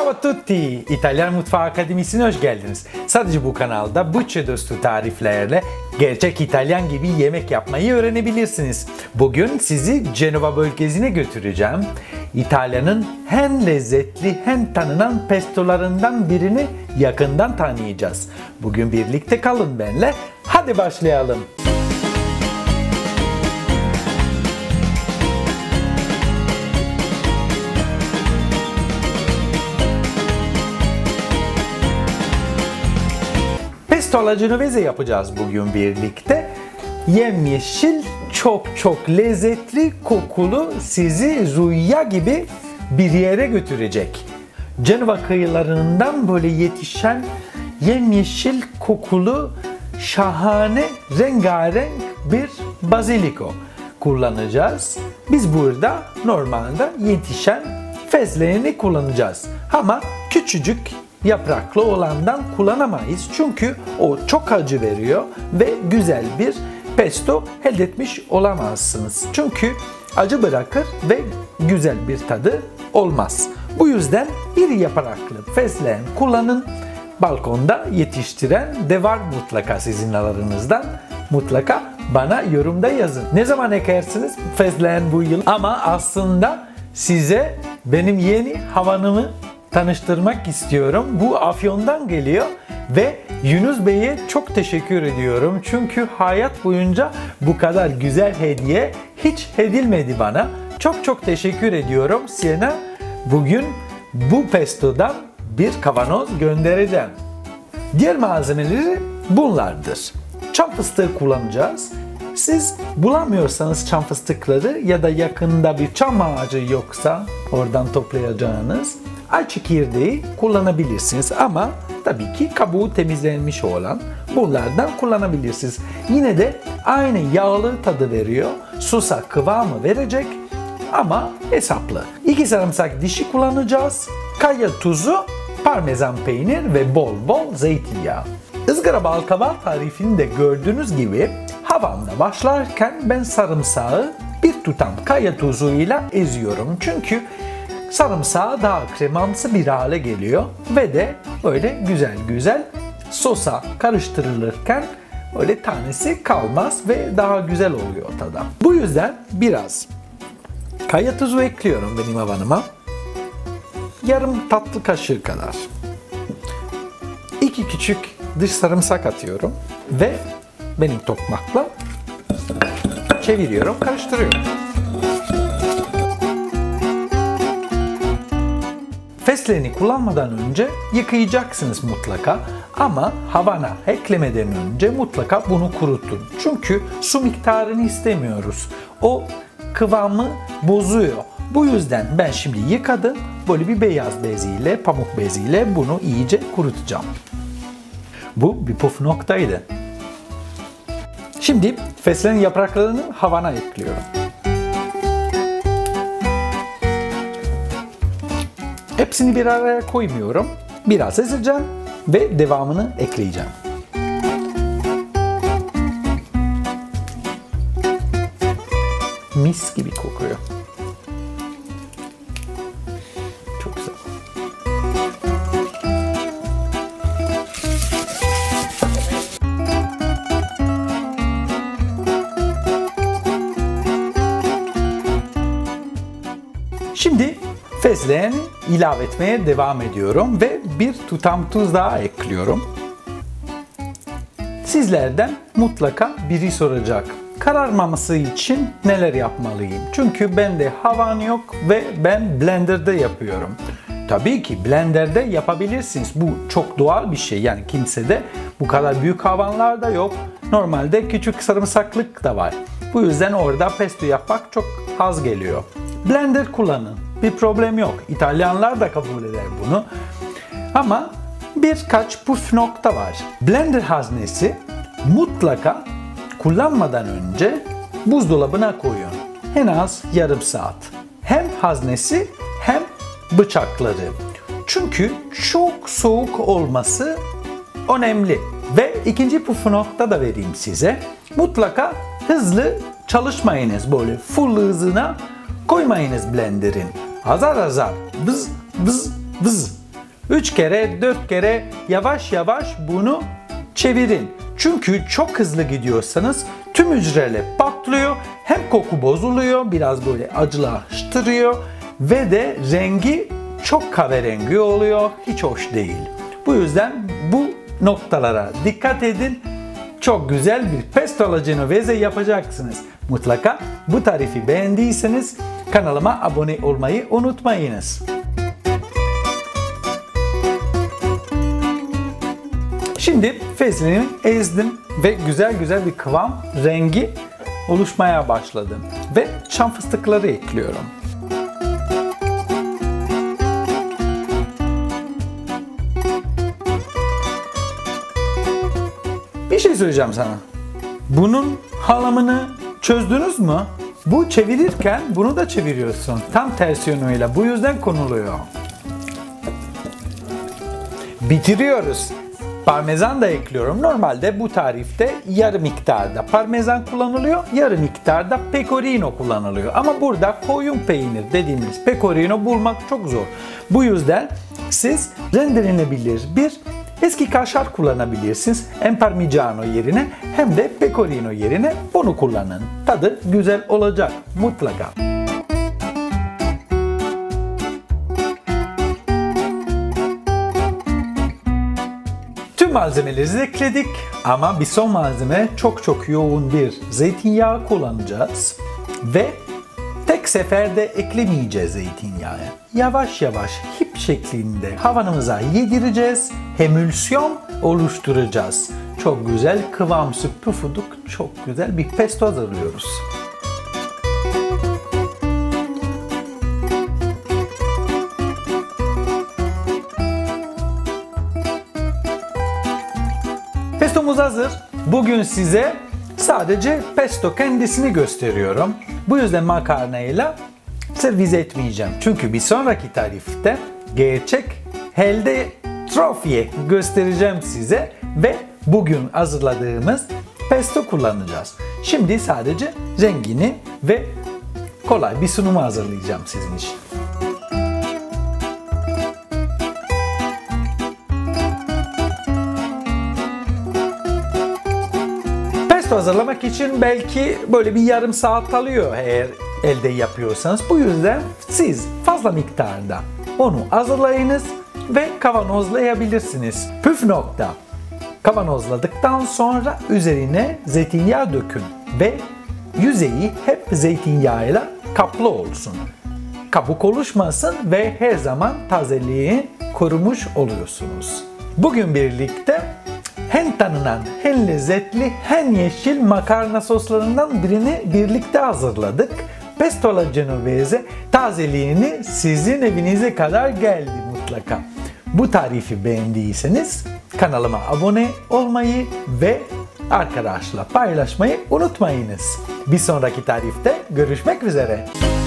Ciao a tutti! İtalyan Mutfağı Akademisi'ne hoş geldiniz. Sadece bu kanalda bütçe dostu tariflerle gerçek İtalyan gibi yemek yapmayı öğrenebilirsiniz. Bugün sizi Cenova bölgesine götüreceğim. İtalya'nın hem lezzetli hem tanınan pestolarından birini yakından tanıyacağız. Bugün birlikte kalın benimle. Hadi başlayalım. Pesto alla Genovese yapacağız bugün birlikte. Yemyeşil, çok lezzetli, kokulu, sizi rüya gibi bir yere götürecek. Cenova kıyılarından böyle yetişen yemyeşil, kokulu, şahane, rengarenk bir baziliko kullanacağız. Biz burada normalde yetişen fesleğeni kullanacağız. Ama küçücük yapraklı olandan kullanamayız. Çünkü o çok acı veriyor ve güzel bir pesto elde etmiş olamazsınız. Çünkü acı bırakır ve güzel bir tadı olmaz. Bu yüzden iri yapraklı fesleğen kullanın. Balkonda yetiştiren de var mutlaka sizin alanınızdan. Mutlaka bana yorumda yazın. Ne zaman ekersiniz fesleğen bu yıl? Ama aslında size benim yeni havanımı tanıştırmak istiyorum. Bu Afyon'dan geliyor ve Yunus Bey'e çok teşekkür ediyorum. Çünkü hayat boyunca bu kadar güzel hediye hiç edilmedi bana. Çok teşekkür ediyorum. Size bugün bu pestodan bir kavanoz göndereceğim. Diğer malzemeleri bunlardır. Çam fıstığı kullanacağız. Siz bulamıyorsanız çam fıstıkları ya da yakında bir çam ağacı yoksa oradan toplayacağınız ay çekirdeği kullanabilirsiniz ama tabii ki kabuğu temizlenmiş olan bunlardan kullanabilirsiniz. Yine de aynı yağlı tadı veriyor. Sosa kıvamı verecek ama hesaplı. 2 sarımsak dişi kullanacağız. Kaya tuzu, parmesan peynir ve bol zeytinyağı. Izgara balkava tarifinde gördüğünüz gibi havamda başlarken ben sarımsağı bir tutam kaya tuzuyla eziyorum. Çünkü sarımsağı daha kremamsı bir hale geliyor ve de böyle güzel sosa karıştırılırken öyle tanesi kalmaz ve daha güzel oluyor tadı. Bu yüzden biraz kaya tuzu ekliyorum benim havanıma. Yarım tatlı kaşığı kadar. 2 küçük dış sarımsak atıyorum ve benim tokmakla çeviriyorum, karıştırıyorum. Fesleğeni kullanmadan önce yıkayacaksınız mutlaka ama havana eklemeden önce mutlaka bunu kurutun. Çünkü su miktarını istemiyoruz. O kıvamı bozuyor. Bu yüzden ben şimdi yıkadım. Böyle bir beyaz beziyle, pamuk beziyle bunu iyice kurutacağım. Bu bir püf noktaydı. Şimdi fesleğen yapraklarını havana ekliyorum. Hepsini bir araya koymuyorum. Biraz ezeceğim ve devamını ekleyeceğim. Mis gibi kokuyor. Çok güzel. Şimdi fesleğeni ilave etmeye devam ediyorum ve bir tutam tuz daha ekliyorum. Sizlerden mutlaka biri soracak. Kararmaması için neler yapmalıyım? Çünkü bende havan yok ve ben blenderda yapıyorum. Tabii ki blenderda yapabilirsiniz. Bu çok doğal bir şey. Yani kimsede bu kadar büyük havanlar da yok. Normalde küçük sarımsaklık da var. Bu yüzden orada pesto yapmak çok az geliyor. Blender kullanın. Bir problem yok. İtalyanlar da kabul eder bunu. Ama birkaç püf nokta var. Blender haznesi mutlaka kullanmadan önce buzdolabına koyun. En az yarım saat. Hem haznesi hem bıçakları. Çünkü çok soğuk olması önemli. Ve ikinci püf nokta da vereyim size. Mutlaka hızlı çalışmayınız, böyle full hızına koymayınız blender'in. Azar azar, vız vız vız 3 kere 4 kere yavaş yavaş bunu çevirin. Çünkü çok hızlı gidiyorsanız tüm hücreler patlıyor. Hem koku bozuluyor, biraz böyle acılaştırıyor ve de rengi çok kahverengi oluyor. Hiç hoş değil. Bu yüzden bu noktalara dikkat edin. Çok güzel bir pesto alla genovese yapacaksınız. Mutlaka bu tarifi beğendiyseniz kanalıma abone olmayı unutmayınız. Şimdi fezleğimi ezdim ve güzel bir kıvam, rengi oluşmaya başladı. Ve çam fıstıkları ekliyorum. Bir şey söyleyeceğim sana. Bunun halamını çözdünüz mü? Bu çevirirken bunu da çeviriyorsun. Tam tersi yönüyle. Bu yüzden konuluyor. Bitiriyoruz. Parmesan da ekliyorum. Normalde bu tarifte yarı miktarda parmesan kullanılıyor, yarı miktarda pecorino kullanılıyor. Ama burada koyun peynir dediğimiz pecorino bulmak çok zor. Bu yüzden siz rendelenebilir bir eski kaşar kullanabilirsiniz. Hem parmigiano yerine hem de pecorino yerine bunu kullanın. Tadı güzel olacak mutlaka. Tüm malzemeleri ekledik ama bir son malzeme çok yoğun bir zeytinyağı kullanacağız ve tek seferde eklemeyeceğiz zeytinyağı. Yavaş yavaş hip şeklinde havanımıza yedireceğiz, emülsiyon oluşturacağız. Çok güzel kıvamsı pufuduk, çok güzel bir pesto hazırlıyoruz. Pestomuz hazır. Bugün size sadece pesto kendisini gösteriyorum. Bu yüzden makarnayla servis etmeyeceğim. Çünkü bir sonraki tarifte gerçek elde trofye göstereceğim size ve bugün hazırladığımız pesto kullanacağız. Şimdi sadece rengini ve kolay bir sunumu hazırlayacağım sizin için. Pesto hazırlamak için belki böyle bir yarım saat alıyor eğer elde yapıyorsanız. Bu yüzden siz fazla miktarda onu hazırlayınız ve kavanozlayabilirsiniz. Püf nokta: kavanozladıktan sonra üzerine zeytinyağı dökün ve yüzeyi hep zeytinyağıyla kaplı olsun. Kabuk oluşmasın ve her zaman tazeliği korumuş oluyorsunuz. Bugün birlikte hem tanınan, hem lezzetli, hem yeşil makarna soslarından birini birlikte hazırladık. Pesto alla genovese tazeliğini sizin evinize kadar geldi mutlaka. Bu tarifi beğendiyseniz kanalıma abone olmayı ve arkadaşlarla paylaşmayı unutmayınız. Bir sonraki tarifte görüşmek üzere.